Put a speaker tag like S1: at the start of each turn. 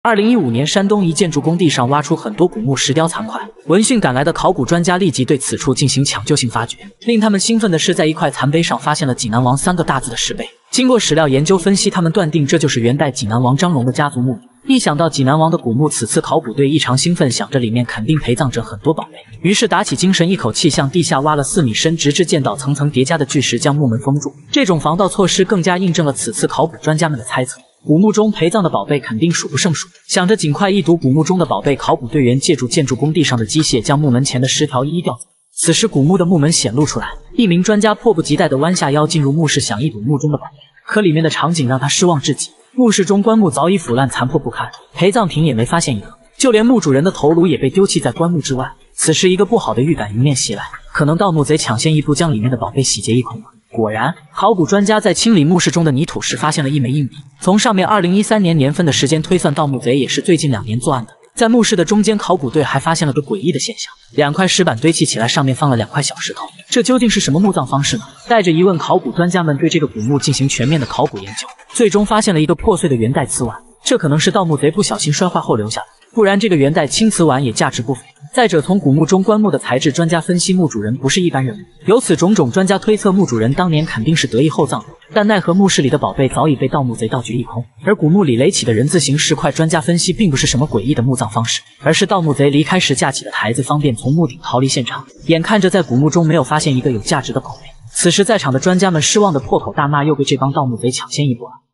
S1: 2015年，山东一建筑工地上挖出很多古墓石雕残块，闻讯赶来的考古专家立即对此处进行抢救性发掘。令他们兴奋的是，在一块残碑上发现了济南王3个大字的石碑。经过史料研究分析，他们断定这就是元代济南王张龙的家族墓。一想到济南王的古墓，此次考古队异常兴奋，想着里面肯定陪葬着很多宝贝，于是打起精神，一口气向地下挖了4米深，直至见到层层叠加的巨石将墓门封住。这种防盗措施更加印证了此次考古专家们的猜测。 古墓中陪葬的宝贝肯定数不胜数，想着尽快一睹古墓中的宝贝，考古队员借助建筑工地上的机械，将墓门前的石条一一吊走。此时，古墓的墓门显露出来，一名专家迫不及待地弯下腰进入墓室，想一睹墓中的宝贝。可里面的场景让他失望至极，墓室中棺木早已腐烂残破不堪，陪葬品也没发现一个，就连墓主人的头颅也被丢弃在棺木之外。此时，一个不好的预感迎面袭来，可能盗墓贼抢先一步将里面的宝贝洗劫一空了。 果然，考古专家在清理墓室中的泥土时，发现了一枚硬币。从上面2013年年份的时间推算，盗墓贼也是最近2年作案的。在墓室的中间，考古队还发现了个诡异的现象：2块石板堆砌起来，上面放了2块小石头。这究竟是什么墓葬方式呢？带着疑问，考古专家们对这个古墓进行全面的考古研究，最终发现了一个破碎的元代瓷碗。这可能是盗墓贼不小心摔坏后留下的，不然这个元代青瓷碗也价值不菲。 再者，从古墓中棺木的材质，专家分析墓主人不是一般人物。由此种种，专家推测墓主人当年肯定是得意厚葬的。但奈何墓室里的宝贝早已被盗墓贼盗掘一空，而古墓里垒起的人字形石块，专家分析并不是什么诡异的墓葬方式，而是盗墓贼离开时架起的台子，方便从墓顶逃离现场。眼看着在古墓中没有发现一个有价值的宝贝，此时在场的专家们失望的破口大骂，又被这帮盗墓贼抢先一步了。